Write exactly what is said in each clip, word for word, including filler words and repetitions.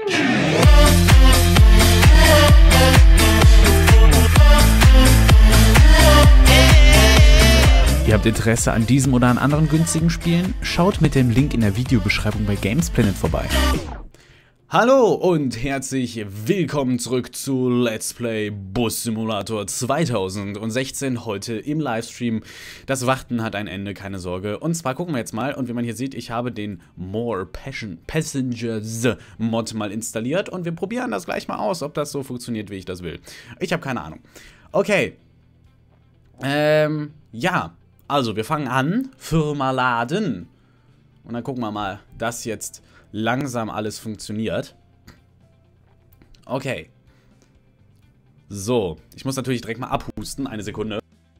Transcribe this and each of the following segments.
Ihr habt Interesse an diesem oder an anderen günstigen Spielen? Schaut mit dem Link in der Videobeschreibung bei Gamesplanet vorbei. Hallo und herzlich willkommen zurück zu Let's Play Bus Simulator zweitausendsechzehn, heute im Livestream. Das Warten hat ein Ende, keine Sorge. Und zwar gucken wir jetzt mal, und wie man hier sieht, ich habe den More Passion Passengers Mod mal installiert und wir probieren das gleich mal aus, ob das so funktioniert, wie ich das will. Ich habe keine Ahnung. Okay. Ähm, ja. Also, wir fangen an. Firma laden. Und dann gucken wir mal, dass jetzt langsam alles funktioniert. Okay. So. Ich muss natürlich direkt mal abhusten. Eine Sekunde.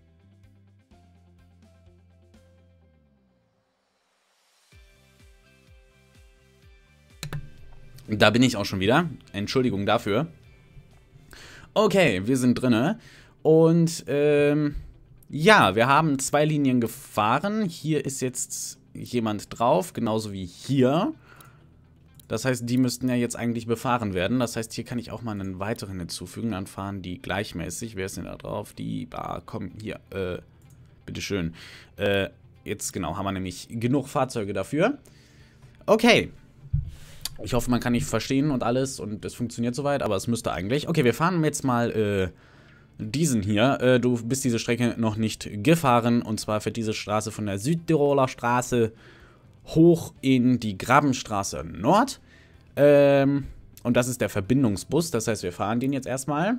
Da bin ich auch schon wieder. Entschuldigung dafür. Okay, wir sind drinne. Und, ähm... ja, wir haben zwei Linien gefahren. Hier ist jetzt jemand drauf, genauso wie hier. Das heißt, die müssten ja jetzt eigentlich befahren werden. Das heißt, hier kann ich auch mal einen weiteren hinzufügen. Dann fahren die gleichmäßig. Wer ist denn da drauf? Die Bar, komm, hier, äh, bitteschön. Äh, jetzt genau, haben wir nämlich genug Fahrzeuge dafür. Okay. Ich hoffe, man kann nicht verstehen und alles und es funktioniert soweit, aber es müsste eigentlich. Okay, wir fahren jetzt mal, äh, diesen hier. Äh, du bist diese Strecke noch nicht gefahren. Und zwar fährt diese Straße von der Südtiroler Straße hoch in die Grabenstraße Nord. Ähm, und das ist der Verbindungsbus. Das heißt, wir fahren den jetzt erstmal.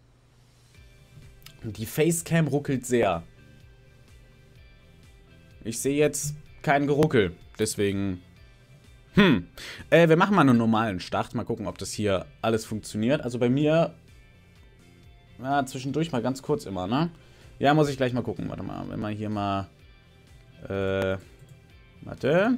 Die Facecam ruckelt sehr. Ich sehe jetzt kein Geruckel. Deswegen... Hm. Äh, wir machen mal einen normalen Start. Mal gucken, ob das hier alles funktioniert. Also bei mir... ja, zwischendurch mal ganz kurz immer, ne? Ja, muss ich gleich mal gucken. Warte mal, wenn wir hier mal... Äh... Warte.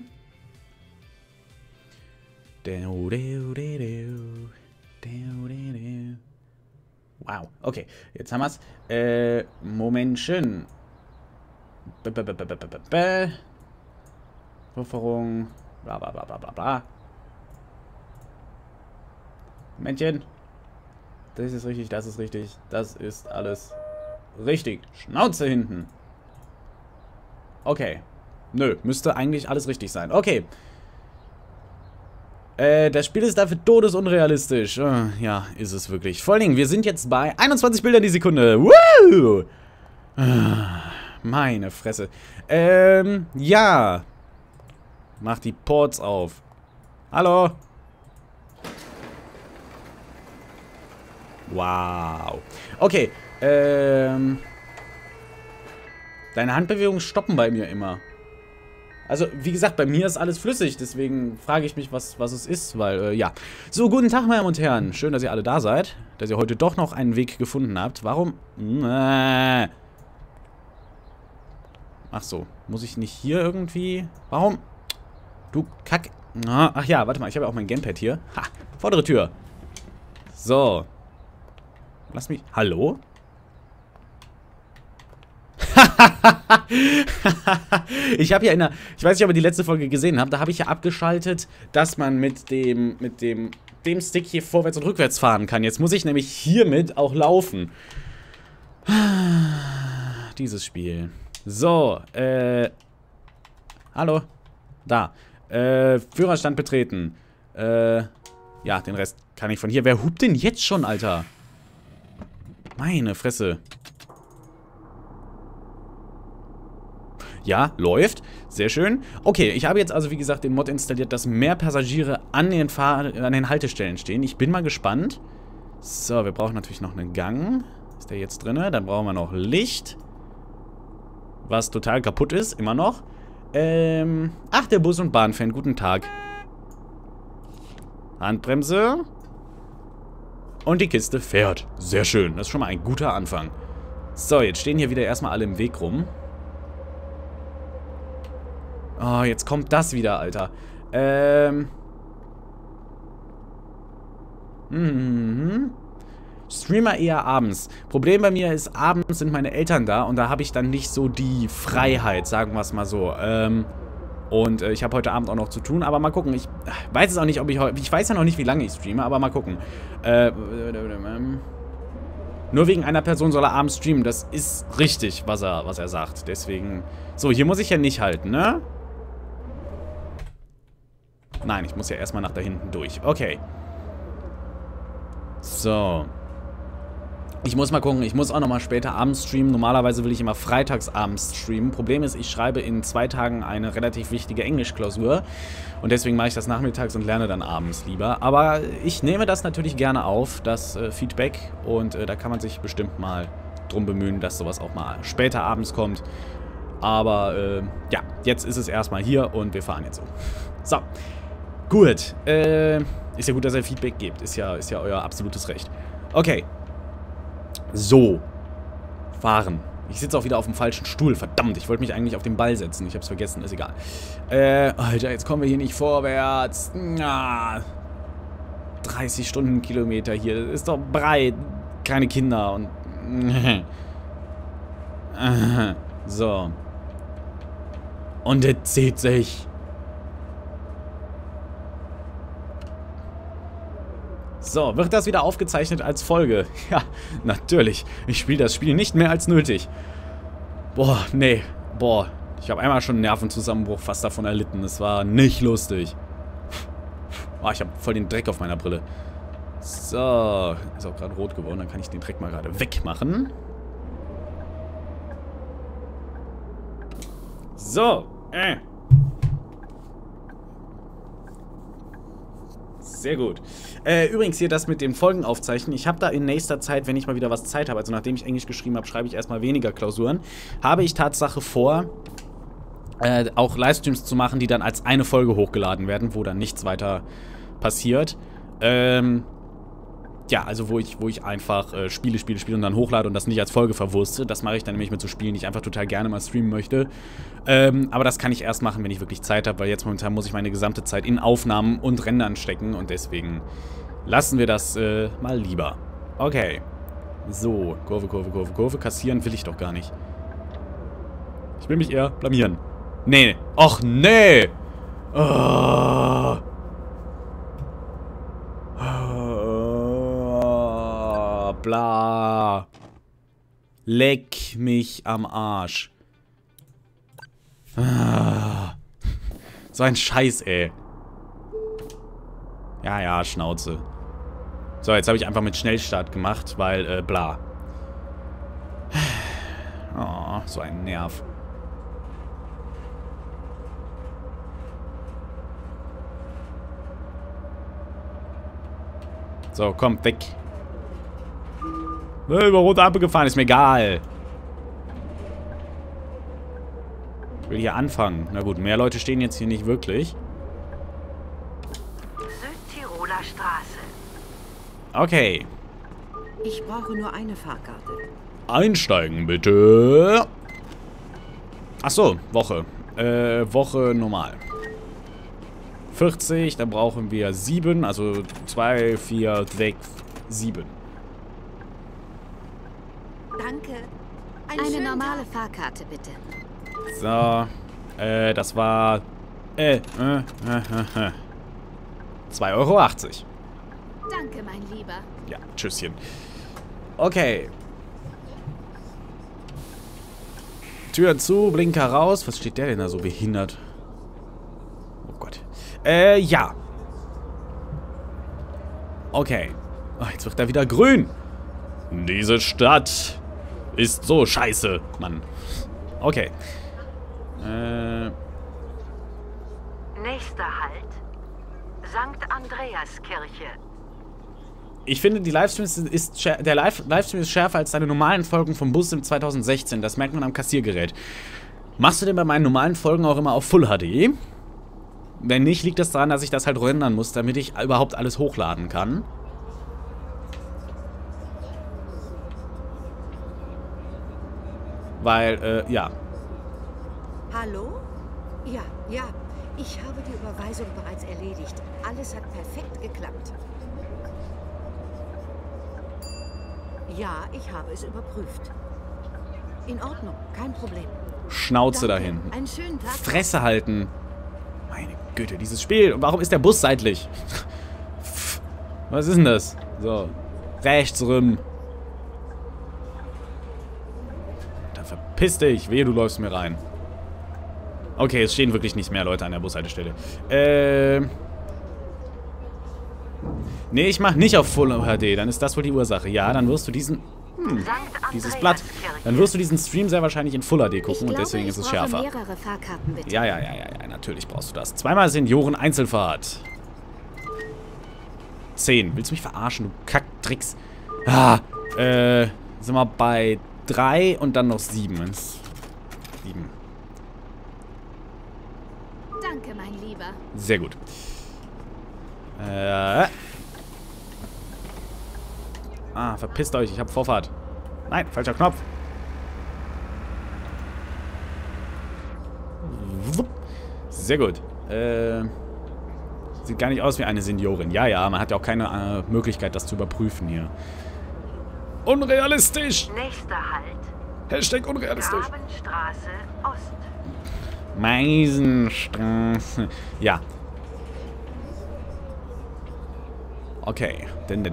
Wow, okay. Jetzt haben wir's. Äh, Momentchen. Pufferung. Bla bla bla bla bla bla. Momentchen. Das ist richtig, das ist richtig. Das ist alles richtig. Schnauze hinten. Okay. Nö, müsste eigentlich alles richtig sein. Okay. Äh, das Spiel ist dafür todesunrealistisch. Äh, ja, ist es wirklich. Vor allen Dingen, wir sind jetzt bei einundzwanzig Bildern die Sekunde. Woo! Äh, meine Fresse. Ähm, ja. Mach die Ports auf. Hallo? Wow. Okay, ähm... deine Handbewegungen stoppen bei mir immer. Also, wie gesagt, bei mir ist alles flüssig, deswegen frage ich mich, was, was es ist, weil, äh, ja. So, guten Tag, meine Damen und Herren. Schön, dass ihr alle da seid, dass ihr heute doch noch einen Weg gefunden habt. Warum? Äh. Ach so, muss ich nicht hier irgendwie... Warum? Du Kack... Ach ja, warte mal, ich habe ja auch mein Gamepad hier. Ha, vordere Tür. So. Lass mich... Hallo? Ich habe ja in der... Ich weiß nicht, ob ihr die letzte Folge gesehen habt. Da habe ich ja abgeschaltet, dass man mit dem... Mit dem... Dem Stick hier vorwärts und rückwärts fahren kann. Jetzt muss ich nämlich hiermit auch laufen. Dieses Spiel. So, äh... hallo? Da. Äh, Führerstand betreten. Äh... Ja, den Rest kann ich von hier... Wer hupt denn jetzt schon, Alter? Meine Fresse. Ja, läuft. Sehr schön. Okay, ich habe jetzt also, wie gesagt, den Mod installiert, dass mehr Passagiere an den, Fahr an den Haltestellen stehen. Ich bin mal gespannt. So, wir brauchen natürlich noch einen Gang. Ist der jetzt drin? Dann brauchen wir noch Licht. Was total kaputt ist, immer noch. Ähm, ach, der Bus- und Bahnfan, guten Tag. Handbremse. Und die Kiste fährt. Sehr schön, das ist schon mal ein guter Anfang. So, jetzt stehen hier wieder erstmal alle im Weg rum. Oh, jetzt kommt das wieder, Alter. Ähm. Mhm. Streamer eher abends. Problem bei mir ist, abends sind meine Eltern da und da habe ich dann nicht so die Freiheit, sagen wir es mal so. Ähm. Und äh, ich habe heute Abend auch noch zu tun, aber mal gucken. Ich weiß es auch nicht, ob ich heute... Ich weiß ja noch nicht, wie lange ich streame, aber mal gucken. Äh, nur wegen einer Person soll er abends streamen. Das ist richtig, was er, was er sagt. Deswegen... So, hier muss ich ja nicht halten, ne? Nein, ich muss ja erstmal nach da hinten durch. Okay. So. Ich muss mal gucken, ich muss auch nochmal später abends streamen. Normalerweise will ich immer freitags abends streamen. Problem ist, ich schreibe in zwei Tagen eine relativ wichtige Englischklausur. Und deswegen mache ich das nachmittags und lerne dann abends lieber. Aber ich nehme das natürlich gerne auf, das äh, Feedback. Und äh, da kann man sich bestimmt mal drum bemühen, dass sowas auch mal später abends kommt. Aber äh, ja, jetzt ist es erstmal hier und wir fahren jetzt so. So, gut. Äh, ist ja gut, dass ihr Feedback gebt. Ist ja, ist ja euer absolutes Recht. Okay. So. Fahren. Ich sitze auch wieder auf dem falschen Stuhl. Verdammt, ich wollte mich eigentlich auf den Ball setzen. Ich hab's vergessen, ist egal. Äh, Alter, jetzt kommen wir hier nicht vorwärts. Na, dreißig Stundenkilometer hier. Das ist doch breit. Keine Kinder und... So. Und es zieht sich. So, wird das wieder aufgezeichnet als Folge? Ja, natürlich. Ich spiele das Spiel nicht mehr als nötig. Boah, nee. Boah, ich habe einmal schon einen Nervenzusammenbruch fast davon erlitten. Es war nicht lustig. Oh, ich habe voll den Dreck auf meiner Brille. So, ist auch gerade rot geworden. Dann kann ich den Dreck mal gerade wegmachen. So, äh. Sehr gut. Äh, übrigens hier das mit den Folgen aufzeichnen. Ich habe da in nächster Zeit, wenn ich mal wieder was Zeit habe, also nachdem ich Englisch geschrieben habe, schreibe ich erstmal weniger Klausuren, habe ich Tatsache vor, äh, auch Livestreams zu machen, die dann als eine Folge hochgeladen werden, wo dann nichts weiter passiert. Ähm, ja, also wo ich, wo ich einfach äh, Spiele, Spiele, Spiele und dann hochlade und das nicht als Folge verwurste. Das mache ich dann nämlich mit so Spielen, die ich einfach total gerne mal streamen möchte. Ähm, aber das kann ich erst machen, wenn ich wirklich Zeit habe, weil jetzt momentan muss ich meine gesamte Zeit in Aufnahmen und Rendern stecken und deswegen lassen wir das äh, mal lieber. Okay. So, Kurve, Kurve, Kurve, Kurve. Kassieren will ich doch gar nicht. Ich will mich eher blamieren. Nee. Och, nee. Oh. Oh. Bla. Leck mich am Arsch. Ah. So ein Scheiß, ey. Ja, ja, Schnauze. So, jetzt habe ich einfach mit Schnellstart gemacht, weil, äh, bla. Oh, so ein Nerv. So, kommt weg. Äh, über rote Ampel gefahren, ist mir egal. Ich will hier anfangen. Na gut, mehr Leute stehen jetzt hier nicht wirklich. Südtiroler Straße. Okay. Ich brauche nur eine Fahrkarte. Einsteigen, bitte. Ach so, Woche. Äh, Woche normal. vierzig, dann brauchen wir sieben, also zwei, vier, sechs, sieben. Danke. Ein Eine schönen normale Tag. Fahrkarte, bitte. So, äh, das war, äh, äh, äh, äh, zwei Euro achtzig. Danke, mein Lieber. Ja, tschüsschen. Okay. Tür zu, Blinker raus. Was steht der denn da so behindert? Oh Gott. Äh, ja. Okay. Oh, jetzt wird er wieder grün. Diese Stadt ist so scheiße, Mann. Okay. Äh. Nächster Halt. Sankt Andreaskirche. Ich finde, die Livestreams ist, der Live Livestream ist schärfer als deine normalen Folgen vom Bus im zwanzig sechzehn. Das merkt man am Kassiergerät. Machst du denn bei meinen normalen Folgen auch immer auf Full H D? Wenn nicht, liegt das daran, dass ich das halt rendern muss, damit ich überhaupt alles hochladen kann. Weil, äh, ja. Hallo? Ja, ja. Ich habe die Überweisung bereits erledigt. Alles hat perfekt geklappt. Ja, ich habe es überprüft. In Ordnung, kein Problem. Schnauze Danke. da hinten. Einen schönen Tag. Fresse halten. Güte, dieses Spiel. Und warum ist der Bus seitlich? Was ist denn das? So. Rechts rum. Da verpiss dich. Wehe, du läufst mir rein. Okay, es stehen wirklich nicht mehr Leute an der Bushaltestelle. Äh. Nee, ich mach nicht auf Full H D. Dann ist das wohl die Ursache. Ja, dann wirst du diesen... Hm, dieses Blatt. Dann wirst du diesen Stream sehr wahrscheinlich in Full H D gucken und deswegen ist es schärfer. Mehrere Fahrkarten, bitte. Ja, ja, ja, ja, ja, natürlich brauchst du das. Zweimal Senioren Einzelfahrt. Zehn. Willst du mich verarschen, du Kacktricks? Ah, äh, sind wir bei drei und dann noch sieben. Sieben. Danke, mein Lieber. Sehr gut. Äh. Ah, verpisst euch, ich hab Vorfahrt. Nein, falscher Knopf. Sehr gut. Äh. Sieht gar nicht aus wie eine Seniorin. Ja, ja, man hat ja auch keine äh, Möglichkeit, das zu überprüfen hier. Unrealistisch! Nächster Halt. Hashtag unrealistisch. Grabenstraße Ost. Meisenstraße. Ja. Okay.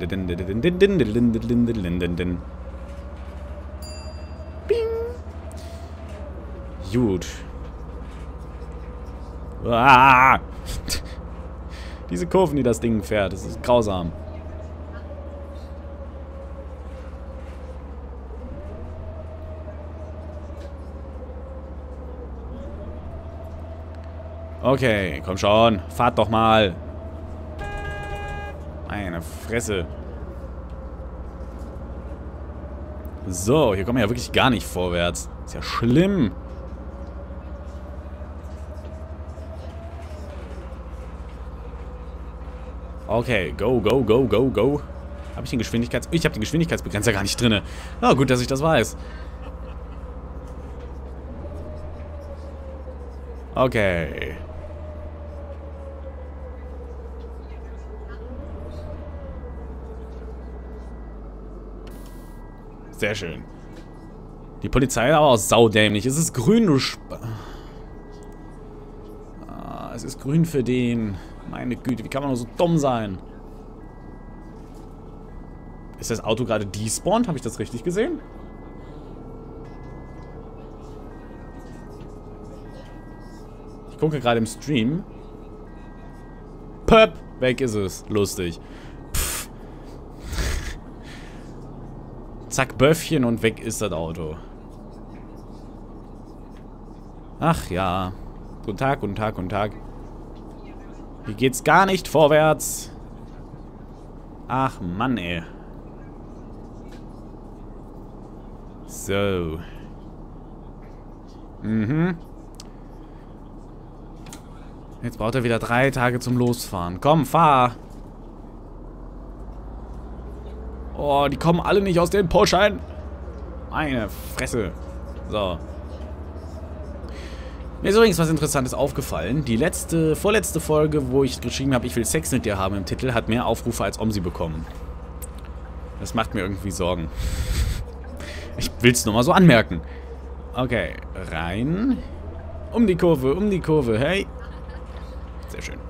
Bing. Gut. Ah. Diese Kurven, die das Ding fährt, das ist grausam. Okay, komm schon. Fahrt doch mal. Meine Fresse. So, hier kommen wir ja wirklich gar nicht vorwärts. Ist ja schlimm. Okay, go, go, go, go, go. Habe ich den Geschwindigkeits... Ich habe den Geschwindigkeitsbegrenzer gar nicht drin. Na, gut, dass ich das weiß. Okay. Sehr schön. Die Polizei ist aber auch saudämlich. Es ist grün, du Sp... Ah, es ist grün für den... Meine Güte, wie kann man nur so dumm sein? Ist das Auto gerade despawned? Habe ich das richtig gesehen? Ich gucke gerade im Stream. Pöpp! Weg ist es. Lustig. Pff. Zack, Böffchen und weg ist das Auto. Ach ja. Guten Tag, guten Tag, guten Tag. Hier geht's gar nicht vorwärts. Ach Mann, ey. So. Mhm. Jetzt braucht er wieder drei Tage zum Losfahren. Komm, fahr. Oh, die kommen alle nicht aus den Porschein. Meine Fresse. So. Mir ist übrigens was Interessantes aufgefallen. Die letzte, vorletzte Folge, wo ich geschrieben habe, ich will Sex mit dir haben im Titel, hat mehr Aufrufe als Omsi bekommen. Das macht mir irgendwie Sorgen. Ich will es nur mal so anmerken. Okay, rein. Um die Kurve, um die Kurve, hey. Sehr schön.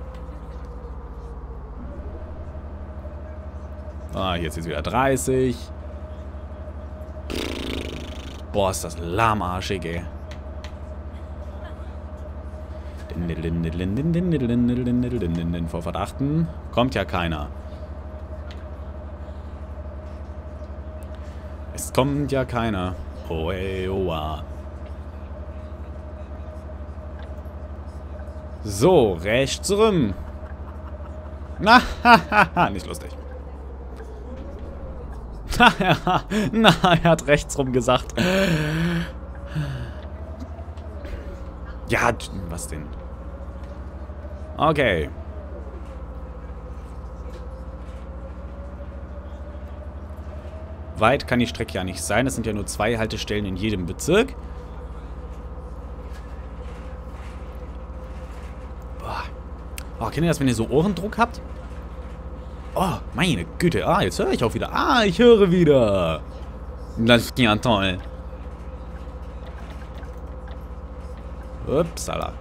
Ah, jetzt ist wieder dreißig. Boah, ist das lahmarschig, ey. Vorfahrt achten. Kommt ja keiner. Es kommt ja keiner. Oh, ey, oh, ah. So, rechts rum. Na, hahaha, nicht lustig. Na, er hat rechts rum gesagt. Ja, was denn? Okay. Weit kann die Strecke ja nicht sein. Es sind ja nur zwei Haltestellen in jedem Bezirk. Boah. Oh, kennt ihr das, wenn ihr so Ohrendruck habt? Oh, meine Güte. Ah, jetzt höre ich auch wieder. Ah, ich höre wieder. Das ist ja toll. Upsala.